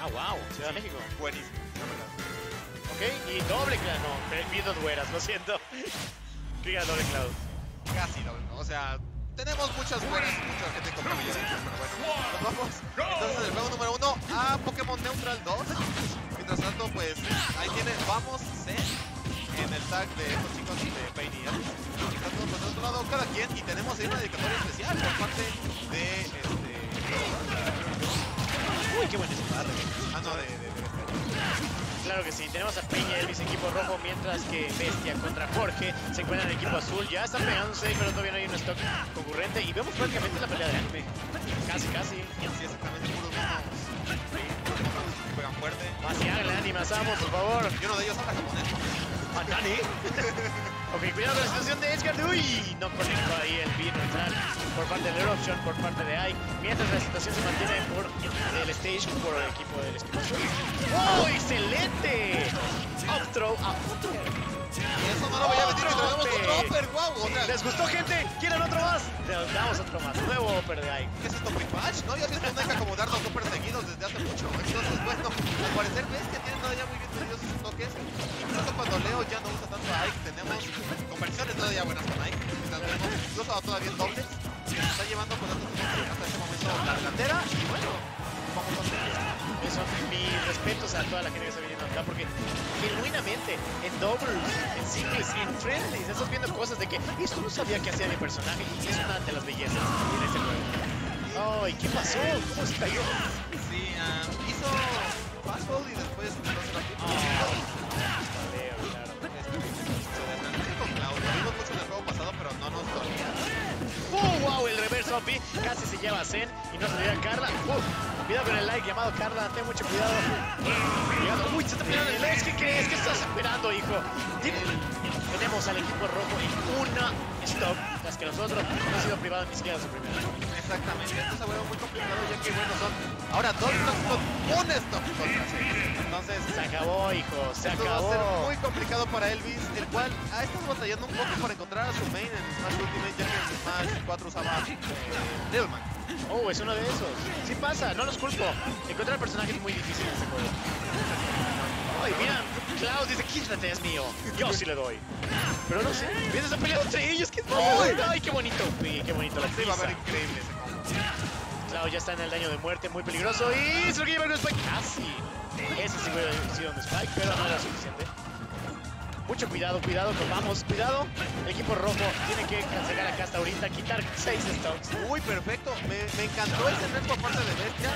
Ah, wow, Ciudad de México. Buenísimo, la verdad. Ok, y doble cloud. No, vi dos güeras, lo siento. Creí doble cloud. Casi doble, ¿no? O sea, tenemos muchas buenas y mucha gente con cabellera. Pero bueno, nos vamos. Entonces, el juego número 1 a Pokémon Neutral 2. Mientras tanto, pues ahí tiene, vamos, C en el tag de estos chicos de Pain y Elvis. Y tanto, pues de otro lado, cada quien. Y tenemos ahí una dedicatoria especial por parte de Uy, qué buen disparo. Ah, no, de Claro que sí, tenemos a Peña Elvis equipo rojo, mientras que Bestia contra Jorge se encuentran en equipo azul. Ya están pegándose, pero todavía no hay un stock concurrente. Y vemos prácticamente la pelea de anime. Casi, casi. Sí, exactamente, puros monos. Juegan fuerte. Hacia el anime, asamos, por favor. Y uno de ellos habla japonés. Matani. Ok, cuidado con la situación de Edgar. Uy, no conectó ahí el B neutral por parte del Eruption, por parte de AI. Mientras la situación se mantiene por el stage, por el equipo del equipo azul. ¡Oh, excelente! Up throw a otro. Eso no lo voy a meter, que traemos otro upper, wow. O sea, ¿Les gustó, gente? ¿Quieren otro más? Les damos otro más. Nuevo upper de AI. ¿qué es esto, Quick Match? No había visto Nike acomodar dos uppers seguidos desde hace mucho. Entonces, bueno, al parecer Bestia tiene todavía muy bien medidos sus toques. Incluso cuando Leo ya no usa tanto a Ike, tenemos conversiones todavía buenas con Ike. Tenemos incluso todavía en dobles. Se está llevando con hasta este momento la delantera. Y bueno, vamos a hacer eso. Mis respetos a toda la gente que está viniendo acá, porque genuinamente en doubles, en singles, en friendlies, estás viendo cosas de que esto no sabía que hacía mi personaje, y es una de las bellezas en este juego. Ay, ¿qué pasó? ¿Cómo se cayó? Sí, hizo fast hold y después lo vimos mucho en el juego pasado, pero no nos dolía. Wow, el reverse OP casi se lleva a Zen y no se le da a Carla. Cuidado con el like llamado Carla, ten mucho cuidado. Uy, se está peleando el Lex. ¿Qué crees? ¿Qué estás esperando, hijo? Tenemos al equipo rojo en una stop, las que nosotros no han sido privados ni siquiera de su primera. Exactamente, esto se vuelve muy complicado ya que bueno son ahora dos stocks con un stock contra C. Entonces se acabó, hijo, se esto acabó. va a ser muy complicado para Elvis, el cual ha estado batallando un poco para encontrar a su main en Smash Ultimate, ya que en Smash 4 usaba Lilman. Oh, es uno de esos. Sí pasa, no los culpo. Encontrar personajes es muy difícil en este juego. Ay, mira, Cloud dice, quítate, es mío. Yo sí le doy. Pero no sé, vienes a pelear entre ellos. Ay, qué bonito. Sí, qué bonito la Sí, va a ver increíble ese combo. Cloud ya está en el daño de muerte, muy peligroso. Y se lo que lleva con Spike. Casi. Ese sí hubiera sido un Spike, pero no era suficiente. Mucho cuidado, vamos, cuidado. El equipo rojo tiene que cancelar acá hasta ahorita, quitar 6 stocks. Uy, perfecto. Me encantó el central por parte de Bestia,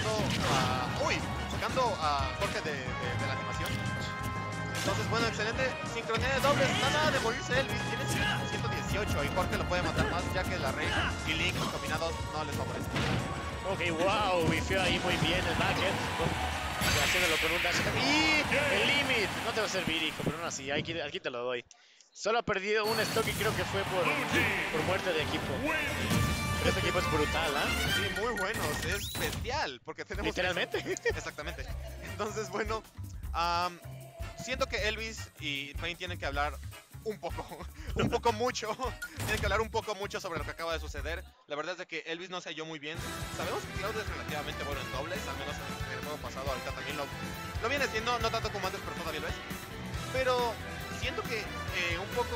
sacando a Jorge de la animación. Entonces, bueno, excelente. Sincronía de dobles, nada de morirse Elvis. Tiene 118 y Jorge lo puede matar más, ya que la Rey y Link combinados no les favorece. Ok, wow, bifeó ahí muy bien el backend. Haciéndolo con un dash. Y el limit. No te va a servir, hijo, pero aún así, aquí te lo doy. Solo ha perdido un stock y creo que fue por muerte de equipo. Pero este equipo es brutal, ¿ah? Sí, muy bueno, es bestial, porque tenemos... Literalmente. Exactamente. Entonces, bueno, siento que Elvis y Pain tienen que hablar un poco mucho. Tienen que hablar un poco mucho sobre lo que acaba de suceder. La verdad es de que Elvis no se halló muy bien. Sabemos que Cloud es relativamente bueno en dobles, al menos en el juego pasado, ahorita también lo viene siendo, no tanto como antes, pero todavía lo es. Pero siento que un poco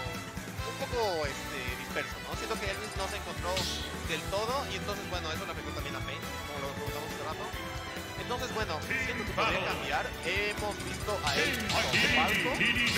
disperso, ¿no? Siento que Elvis no se encontró del todo y entonces, bueno, eso le afectó también a Pain, como lo preguntamos hace rato. Entonces, bueno, siento que podría cambiar. Hemos visto a él con Falco.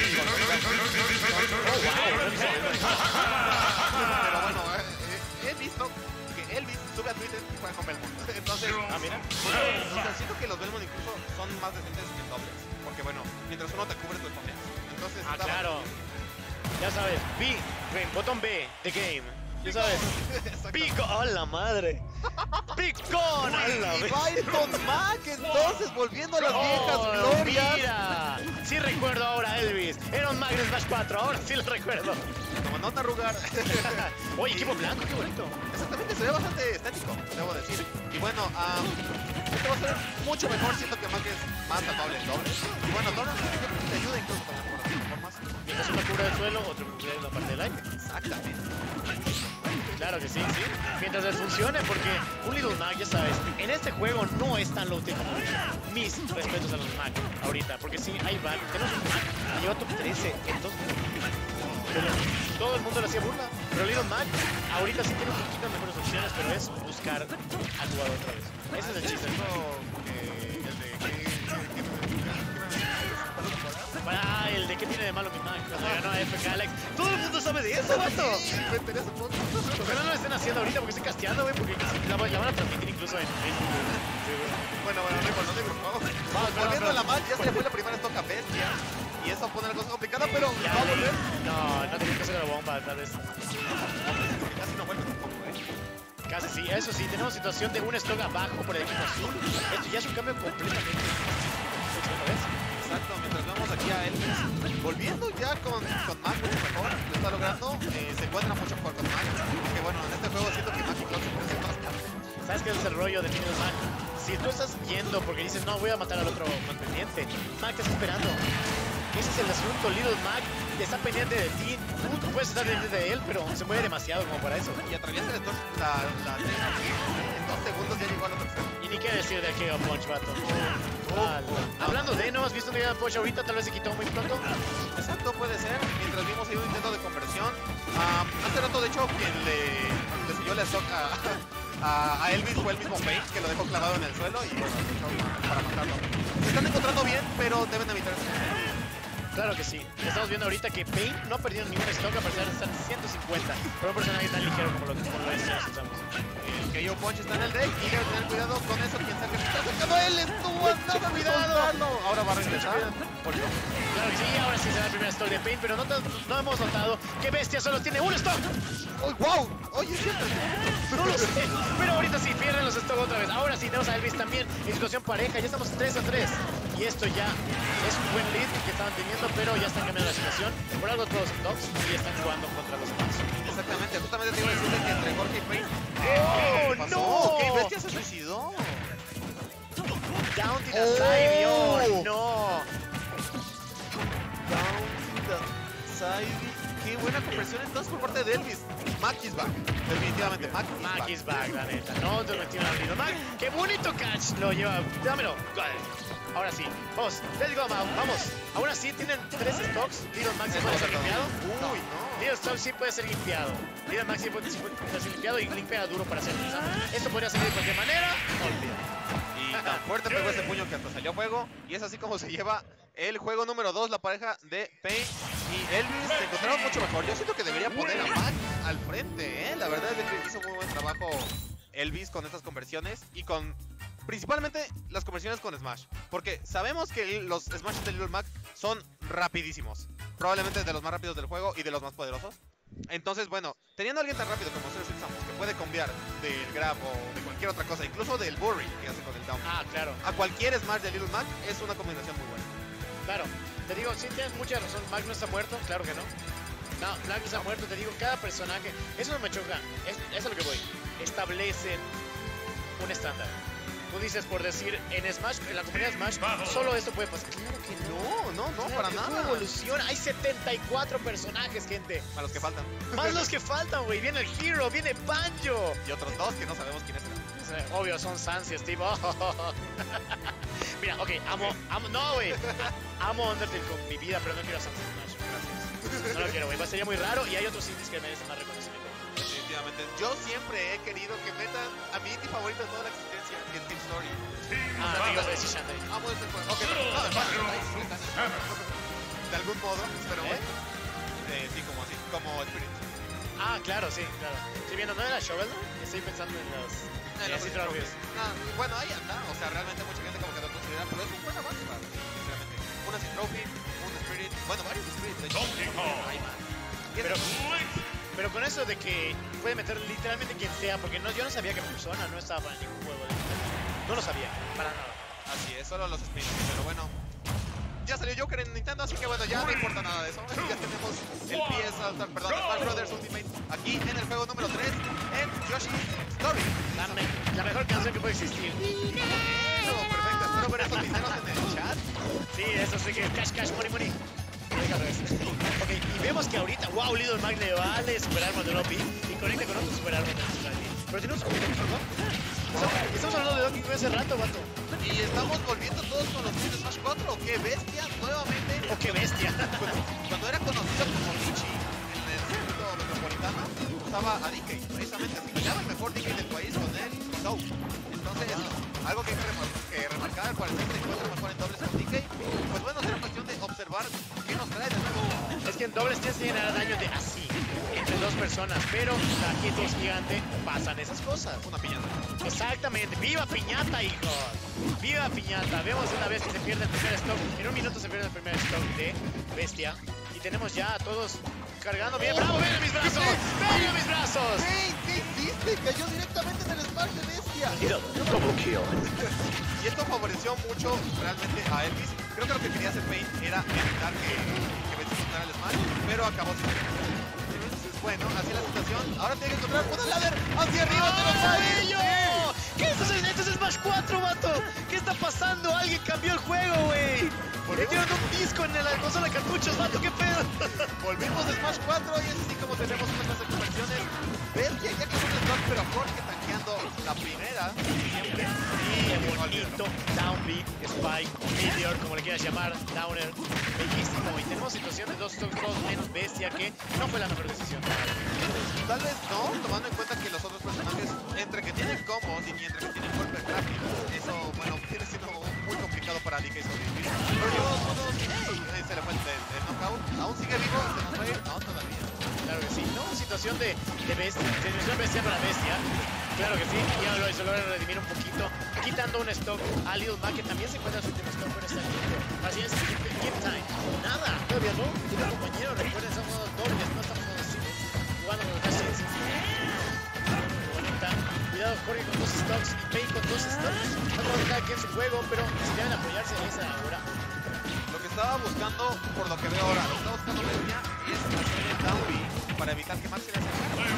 Pero bueno, he visto que Elvis sube a Twitter y juega con Belmont. Entonces, mira. Siento que los Belmont incluso son más decentes en dobles. Porque bueno, mientras uno te cubre, tú esponeas. Entonces, claro. Ya sabes, botón B, the game. Ya sabes. Pico, ¡a la madre! ¡Picón! ¡A la y va a ir con Mac, entonces, volviendo a las viejas glorias. ¡Mira! Sí recuerdo ahora, Elvis. Era un Mac de Smash 4, ahora sí lo recuerdo. Como nota Rugar. Oye, equipo blanco, qué bonito. Exactamente, se ve bastante estético, debo decir. Y bueno, esto va a ser mucho mejor, siento que Mac es más amable en dobles. Y bueno, dobles te ayuda incluso también por las plataformas. Mientras uno cubre el suelo, otro cubre la parte del aire. Exactamente. Claro que sí, sí. Mientras les funcione, porque porque un Little Mac, ya sabes, en este juego no es tan low tech como mis respetos a los Mac ahorita, porque sí, hay Mac, tenemos un Mac que lleva top 13 en 2 minutos. Pero todo el mundo le hacía burla. Pero Little Mac ahorita sí tiene un poquito mejores opciones, pero es buscar al jugador otra vez. Ese es el chiste. El de qué tiene de malo mi Mac cuando ganó a FK Alex. Todo el mundo sabe de eso, vato. Ojalá no lo estén haciendo ahorita porque estoy casteando, güey, porque la van a transmitir incluso en Bueno, no importa. Vamos, volviendo a la Mac, ya se fue la primera toca bestia. Y eso pone la cosa complicada, pero ya, va a volver. No tenía que hacer la bomba, tal vez. Casi no vuelve tampoco, Casi sí, eso sí, tenemos situación de un stock abajo por el equipo azul. Esto ya es un cambio completamente. Exacto, mientras vemos aquí a Elvis volviendo ya con Mac mucho mejor, lo está logrando, se encuentra mucho mejor con Mac, que bueno, en este juego siento que Mac y Cloud se parecen bastante. ¿Sabes qué es el rollo de Little Mac? Si tú estás yendo porque dices, no, voy a matar al otro contendiente, Mac está esperando. Ese es el asunto, Little Mac está pendiente de ti, tú puedes estar pendiente de él, pero se mueve demasiado como para eso. Y atraviesa la en 2 segundos ya llegó al otro extremo. Y ni qué decir de KO Punch, vato. Hablando de, ¿no has visto un KO Punch ahorita? Tal vez se quitó muy pronto. Exacto, puede ser. Mientras vimos ahí un intento de conversión. Hace rato, de hecho, quien le selló la stock a Elvis fue el mismo Pain, que lo dejó clavado en el suelo y bueno, para matarlo. Se están encontrando bien, pero deben evitar eso. Claro que sí. Estamos viendo ahorita que Pain no ha perdido ningún stock a pesar de estar 150. Pero un personaje tan ligero como lo es, ya nos usamos. El KO Punch está en el deck y debe tener cuidado con eso. Quien sabe que se está acercando a él, estuvo a nada, cuidado. Ahora va a regresar. Claro que sí, ahora sí será el primer stock de Pain, pero no hemos notado que Bestia solo tiene un stock. ¡Oh, wow! Oye, siempre. No lo sé, pero ahorita sí pierden los stocks otra vez. Ahora sí tenemos a Elvis también en situación pareja. Ya estamos 3-3. Y esto ya es un buen lead que estaban teniendo, pero ya están cambiando la situación. Por algo todos son tops y están jugando contra los demás. Exactamente, justamente te iba a decirle que entre Jorge y Pain. ¡Oh, no! ¿Qué Bestia se suicidó? Down to the side, oh, no. Down to the side. Qué buena conversión entonces por parte de Elvis. Mac is back. Definitivamente, Mac is back, la neta. No te metí en Mac. ¡Qué bonito catch! Lo lleva. Dámelo. Ahora sí. Vamos. Let's go, vamos. Aún así tienen 3 stocks. Little Mac sí puede ser limpiado. Uy, no. Little Stock sí puede ser limpiado. Little Mac sí puede ser limpiado y limpia duro para hacer. Esto podría salir de cualquier manera. Olvídalo. Y tan fuerte pegó ese puño que hasta salió fuego. Y es así como se lleva el juego número 2, la pareja de Pain y Elvis. Se encontraron mucho mejor. Yo siento que debería poner a Mac al frente, ¿eh? La verdad es que hizo muy buen trabajo Elvis con estas conversiones y con principalmente las conversiones con Smash. Porque sabemos que los Smashes de Little Mac son rapidísimos. Probablemente de los más rápidos del juego y de los más poderosos. Entonces, bueno, teniendo a alguien tan rápido como Sergio Samus que puede cambiar del grab o de cualquier otra cosa, incluso del burry que hace con el down, claro, a cualquier Smash de Little Mac, es una combinación muy buena. Claro, te digo, sí tienes mucha razón, Mac no está muerto, claro que no. No, Mac no está muerto, te digo, cada personaje, eso no me choca, es a lo que voy, establecen un estándar. Tú dices por decir, en Smash, en la comunidad Smash, solo esto puede pasar. Claro que no. No, para nada. Evoluciona, hay 74 personajes, gente. A los que faltan. Más los que faltan, güey. Viene el Hero, viene Banjo. Y otros 2 que no sabemos quiénes serán. Obvio, son Sans y Steve. Mira, ok, no, güey. Amo Undertale con mi vida, pero no quiero a Sans Smash. Gracias. No lo quiero, güey. Sería muy raro y hay otros indies que merecen más reconocimiento. Definitivamente. Yo siempre he querido que metan a mi indie favorito de toda la existencia, que es Team Story. Digo, de Shishandai. Amo este juego. Ok, no, de algún modo, pero bueno. Sí, como así, como Spirit. Claro, sí, claro. Estoy viendo, ¿no era Shovel? Estoy pensando en los trophies. Bueno, ahí anda. O sea, realmente mucha gente como que lo considera, pero es un buen avance, sinceramente. Una Sea Trophy, un Spirit, bueno, varios Spirits, de hecho. Pero con eso de que puede meter literalmente quien sea, porque yo no sabía que Persona no estaba para ningún juego de no lo sabía, para nada. Así es, solo los Spirits, pero bueno. Ya salió Joker en Nintendo, así que bueno, ya no importa nada de eso. Ya tenemos el Smash Brothers Ultimate aquí en el juego número 3 en Yoshi's Story. La mejor canción que puede existir. Perfecto, espero ver esos dineros en el chat. Sí, eso sí que cash, money. Ok, y vemos que ahorita, wow, Little Mac le vale super armas de Lopi y conecta con otro super armas de Australia. Pero tenemos como estamos hablando de Donkey Kong hace rato, vato. Y estamos volviendo todos con los Super Smash 4. ¡Qué bestia! Nuevamente. ¡Oh, qué bestia! Cuando era conocido como Michi en el circuito metropolitano, usaba a DK. Precisamente se quedaba el mejor DK del país con él, Toad. Entonces, algo que remarcar, al parecer se encuentra mejor en dobles con DK. Pues bueno, será cuestión de observar qué nos trae de nuevo. Es que en dobles tienes que generar daño de así, entre dos personas, pero aquí es gigante, pasan esas cosas. Una piñata. Exactamente, ¡viva piñata, hijos! ¡Viva piñata! Vemos una vez que se pierde el primer stock, en un minuto se pierde el primer stock de bestia. Y tenemos ya a todos cargando bien. ¡Bravo! ¡Ven a mis brazos! ¡Ven a mis brazos! ¡Hey! ¿Qué hiciste? Cayó directamente en el smash de bestia. Double kill. Y esto favoreció mucho realmente a Elvis. Creo que lo que quería hacer Pain era evitar que Bestia encontrara el smash, pero acabó sin Entonces, bueno, así es la situación. Ahora tiene que encontrar una ladder hacia arriba, se lo cae. ¿Qué es eso? Esto es Smash 4, vato. ¿Qué está pasando? Alguien cambió el juego, güey. Metieron un disco en la consola de cartuchos, vato. ¿Qué pedo? Volvimos a Smash 4 y es así como tenemos una clase de conversiones. Bestia ya que es un slot, pero Jorge tanqueando la primera. Siempre. Qué bonito. Down B, Spike, Meteor, como le quieras llamar, Downer. Bellísimo. Y tenemos situaciones de dos menos bestia que no fue la mejor decisión. Tal vez no, tomando en cuenta que los otros personajes, entre que tienen combos y entre que tienen golpes rápidos, eso, bueno, viene siendo muy complicado para DK sobrevivir. Pero de todos modos, se le fue el knockout. ¿Aún sigue vivo? ¿Se nos va a ir? No, todavía. Claro que sí. No, situación de bestia. Situación bestia para bestia. Claro que sí. Ya se logra redimir un poquito. Quitando un stock a Little Mac, que también se encuentra su último stock, pero está limpio. Así es, game time. Nada. Todavía no. Tiene un compañero. Recuerden, estamos jugando dobles, no estamos jugando singles. Jugando con los Nations. Bonita. Cuidado, Jorge con dos stocks y Pain con dos stocks. No puedo cada quien su juego, pero si deben apoyarse en esa hora. Lo que estaba buscando, por lo que veo ahora, lo que está buscando Bestia es hacer el down B para evitar que Max se le acerque.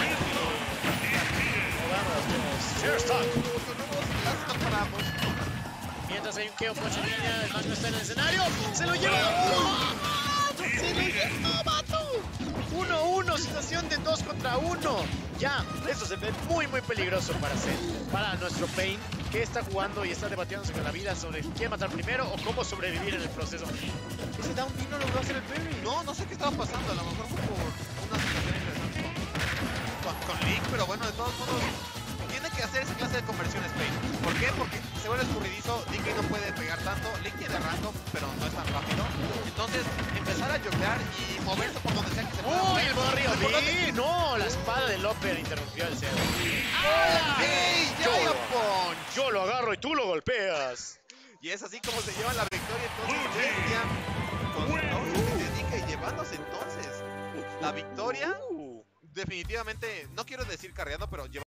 Share stock. Las paramos. Mientras hay un KO punch en línea, el Max no está en el escenario. ¡Se lo lleva! ¡Se lo lleva, vato! 1-1, situación de 2 contra 1. Ya, eso se ve muy peligroso para nuestro Pain, que está jugando y está debatiéndose con la vida sobre quién matar primero o cómo sobrevivir en el proceso. Ese down B no logró hacer el parry. No sé qué estaba pasando, a lo mejor fue por una situación interesante con Link, pero bueno, de todos modos, tiene que hacer esa clase de conversiones Pain. ¿Por qué? Porque se vuelve escurridizo, DK no puede pegar tanto, Link tiene rango, pero no es tan rápido. Entonces, empezar a joglear y moverse por donde sea que se pueda. ¡Uy, el Borrio B! ¡No! La espada de Loper interrumpió el cerdo. ¡Ey! ¡Ya punch! Yo lo agarro y tú lo golpeas. Y es así como se lleva la victoria entonces Bestia con su de DK llevándose entonces la victoria. Definitivamente, no quiero decir carreando, pero